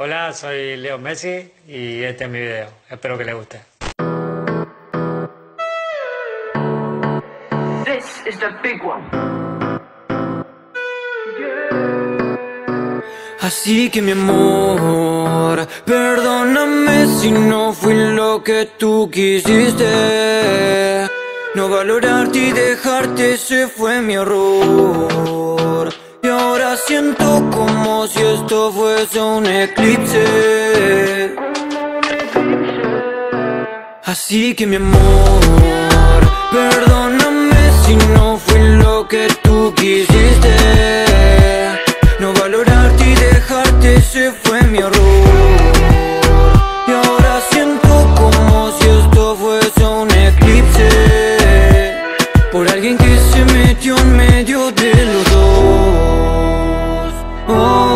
Hola, soy Leo Messi y este es mi video. Espero que les guste. This is the big one. Así que mi amor, perdóname si no fui lo que tú quisiste. No valorarte y dejarte, ese fue mi error. Y ahora siento como si esto fuese un eclipse. Así que mi amor, perdóname si no fui lo que tú quisiste. No valorarte y dejarte, ese fue mi error. Y ahora siento como si esto fuese un eclipse, por alguien que se metió en medio de los dos. Oh,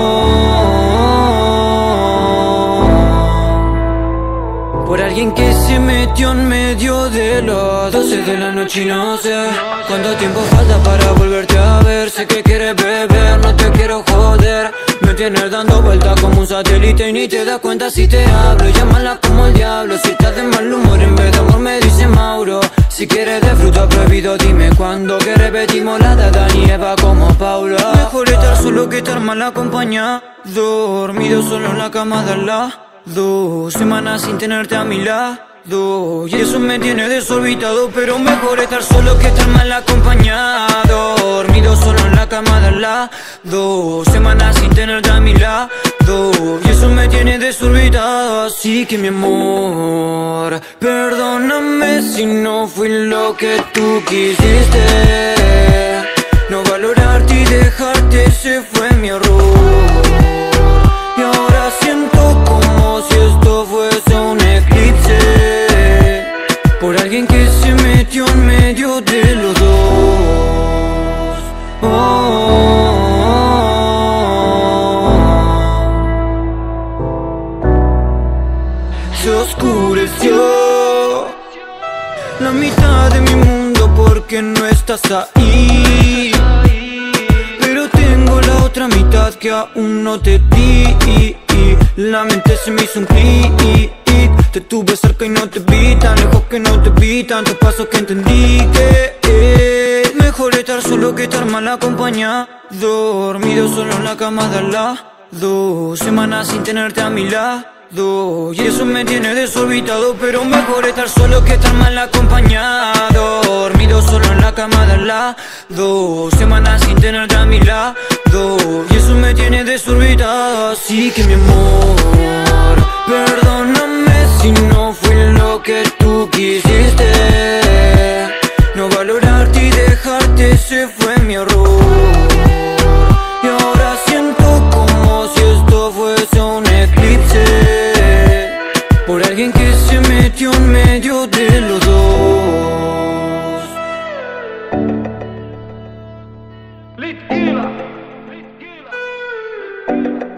oh, oh. Por alguien que se metió en medio de las 12 de la noche y no sé cuánto tiempo falta para volverte a ver. Sé que quieres beber, no te quiero joder. Me tienes dando vueltas como un satélite y ni te das cuenta si te hablo. Llámala como el diablo, si estás de mal humor en vez de amor me dice Mauro. Si quieres de fruto prohibido dime cuándo, que repetimos la de Adán y Eva como Paula. Mejor estar solo que estar mal acompañado, dormido solo en la cama de al lado, semanas sin tenerte a mi lado. Y eso me tiene desorbitado, pero mejor estar solo que estar mal acompañado, dormido solo en la cama de al lado, semanas sin tenerte a mi lado. Y eso me tiene desorbitado. Así que mi amor, perdóname si no fui lo que tú quisiste. No valorarte y dejarte, ese fue mi error. Y ahora siento como si esto fuese un eclipse, por alguien que se metió en medio de los dos. Oh, oh, oh. Se oscureció la mitad de mi mundo porque no estás ahí, pero tengo la otra mitad que aún no te di. La mente se me hizo un clic, te tuve cerca y no te vi, tan lejos que no te vi, tantos pasos que entendí que mejor estar solo que estar mal acompañado, dormido solo en la cama de al lado, semanas sin tenerte a mi lado. Y eso me tiene desorbitado, pero mejor estar solo que estar mal acompañado, dormido solo en la cama de al lado, semanas sin tenerte a mi lado. Y eso me tiene desorbitado. Así que mi amor, perdóname si no fui lo que tú quisiste. No valorarte y dejarte, ese fue mi error. Y ahora siento como si esto fuese un eclipse, por alguien que se metió en medio de los dos. Killah.